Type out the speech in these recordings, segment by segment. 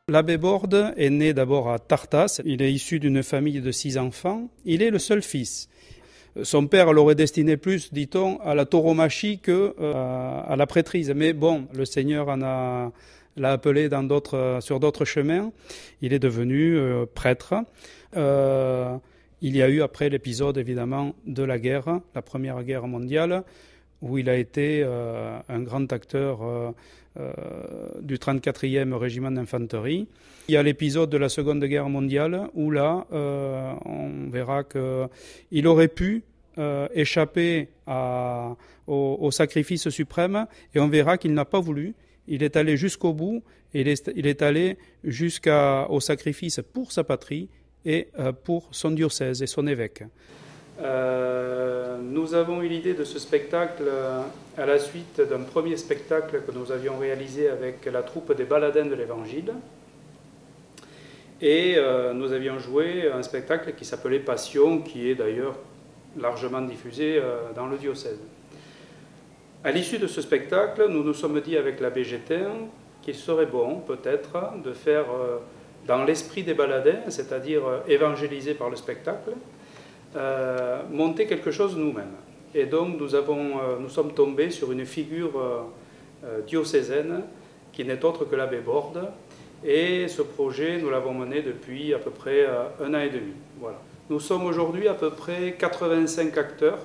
L'abbé Borde est né d'abord à Tartas. Il est issu d'une famille de 6 enfants. Il est le seul fils. Son père l'aurait destiné plus, dit-on, à la tauromachie qu'à la prêtrise. Mais bon, le Seigneur l'a appelé sur d'autres chemins. Il est devenu prêtre. Il y a eu après l'épisode, évidemment, de la guerre, la Première Guerre mondiale, où il a été un grand acteur du 34e régiment d'infanterie. Il y a l'épisode de la Seconde Guerre mondiale, où là, on verra qu'il aurait pu échapper au sacrifice suprême, et on verra qu'il n'a pas voulu. Il est allé jusqu'au bout, et il est allé jusqu'au sacrifice pour sa patrie et pour son diocèse et son évêque. Nous avons eu l'idée de ce spectacle à la suite d'un premier spectacle que nous avions réalisé avec la troupe des Baladins de l'Évangile. Et nous avions joué un spectacle qui s'appelait Passion, qui est d'ailleurs largement diffusé dans le diocèse. À l'issue de ce spectacle, nous nous sommes dit avec l'abbé Gétin qu'il serait bon, peut-être, de faire dans l'esprit des Baladins, c'est-à-dire évangéliser par le spectacle, monter quelque chose nous-mêmes. Et donc nous sommes tombés sur une figure diocésaine qui n'est autre que l'abbé Borde. Et ce projet, nous l'avons mené depuis à peu près 1 an et demi. Voilà. Nous sommes aujourd'hui à peu près 85 acteurs.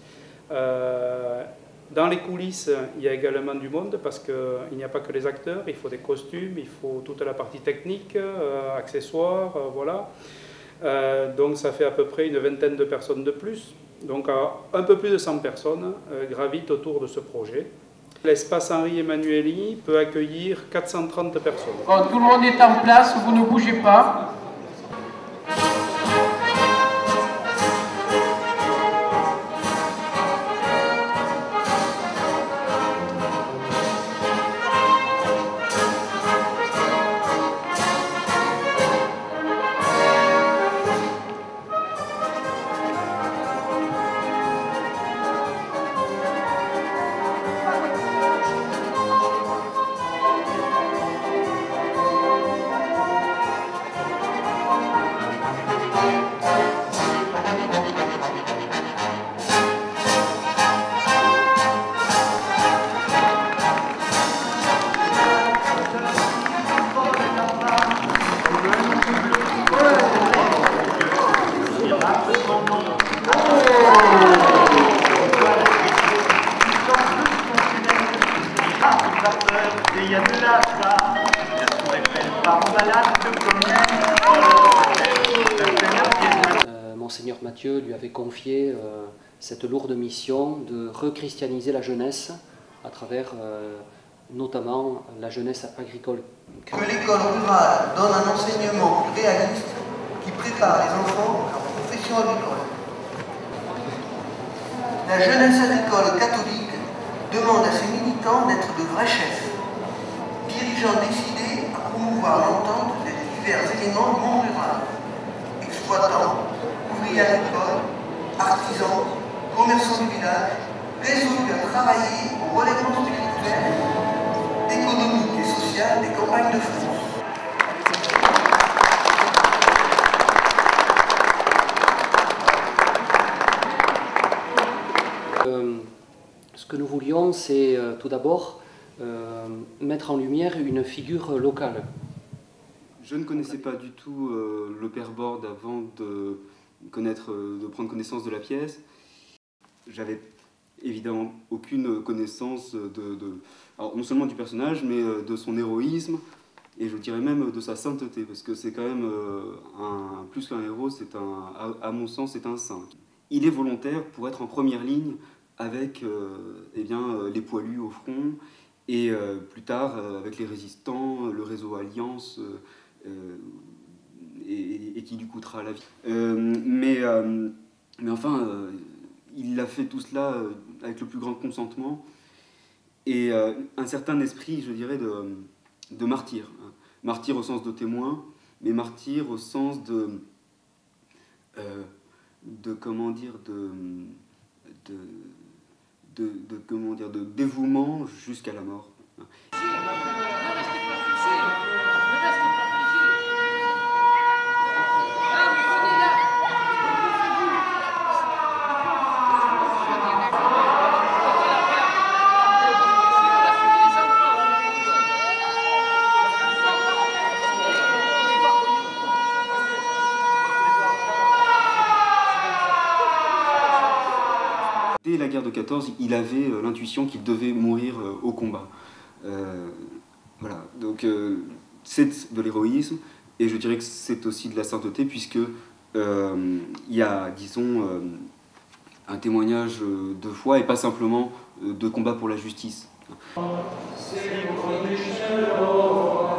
Dans les coulisses, il y a également du monde, parce qu'il n'y a pas que les acteurs, il faut des costumes, il faut toute la partie technique, accessoires, voilà. Donc ça fait à peu près une vingtaine de personnes de plus. Donc un peu plus de 100 personnes gravitent autour de ce projet. L'espace Henri Emmanuelli peut accueillir 430 personnes. Quand tout le monde est en place, vous ne bougez pas. Monseigneur Mathieu lui avait confié cette lourde mission de rechristianiser la jeunesse à travers notamment la jeunesse agricole. Que l'école rurale donne un enseignement réaliste qui prépare les enfants à la profession agricole. La jeunesse agricole catholique demande à ses militants d'être de vrais chefs, dirigeants décidés à promouvoir l'entente des divers éléments du monde rural, exploitants, ouvriers agricoles, artisans, commerçants du village, résolus à travailler au relèvement spirituel, économique et social des campagnes de France. Ce que nous voulions, c'est tout d'abord mettre en lumière une figure locale. Je ne connaissais pas du tout le père Borde avant de prendre connaissance de la pièce. J'avais évidemment aucune connaissance alors, non seulement du personnage, mais de son héroïsme, et je dirais même de sa sainteté, parce que c'est quand même plus qu'un héros, à mon sens, c'est un saint. Il est volontaire pour être en première ligne avec les poilus au front, et plus tard avec les résistants, le réseau Alliance, et qui lui coûtera la vie. Mais enfin, il a fait tout cela avec le plus grand consentement, et un certain esprit, je dirais, de martyr. Martyr au sens de témoin, mais martyr au sens de dévouement jusqu'à la mort. Dès la guerre de 14, il avait l'intuition qu'il devait mourir au combat. Voilà, donc c'est de l'héroïsme, et je dirais que c'est aussi de la sainteté, puisque il y a, disons, un témoignage de foi et pas simplement de combat pour la justice. C'est